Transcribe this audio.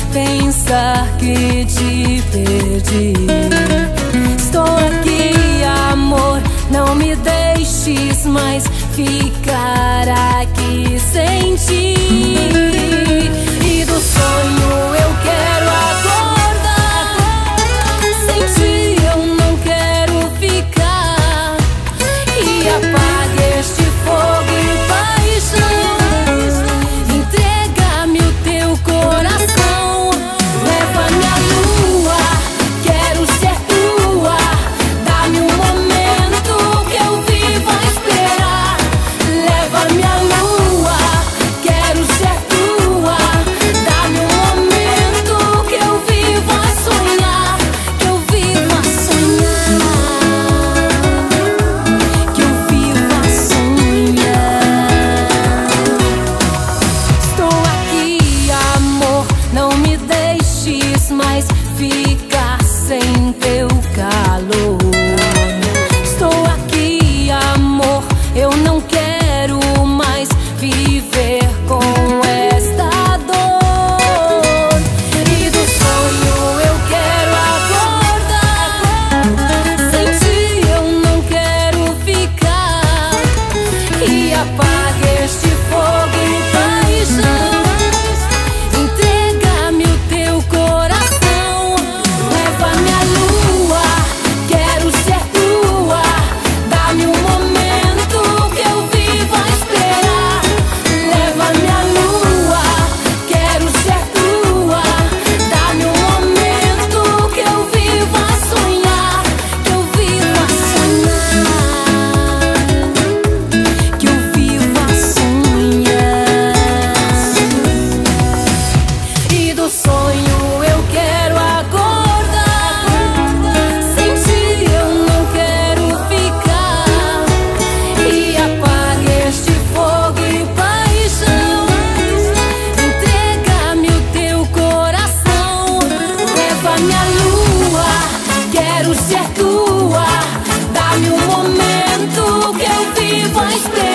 pensar que te perdi. Estou aqui, amor, não me deixes mais ficar aqui sem ti. E do sonho eu quero acordar, sem ti eu não quero ficar. E apague este fogo e paixão, entrega-me o teu coração. Leva-me à lua, quero ser tua. Dá-me um momento que eu vivo a esperar. Leva-me à lua, quero ser tua. Dá-me um momento que eu vivo a sonhar, que eu vivo a sonhar, que eu vivo a sonhar. Estou aqui, amor, não me deixes mais ficar sem teu calor. Estou aqui, amor, eu não quero mais viver com esta dor. E do sonho eu quero acordar, sem ti eu não quero ficar. E apague este fogo e paixão, entrega-me o teu coração. Leva-me à lua, quero ser tua. Dá-me um momento que eu vivo a esperar. Leva-me à lua, quero ser tua. Dá-me um momento que eu vivo a sonhar, que eu vivo a sonhar, que eu vivo a sonhar. E do sonho eu quero acordar, sem ti eu não quero ficar. E apague este fogo e paixão, entrega-me o teu coração. Leva-me à lua, quero ser tua. Dá-me um momento que eu vivo a esperar.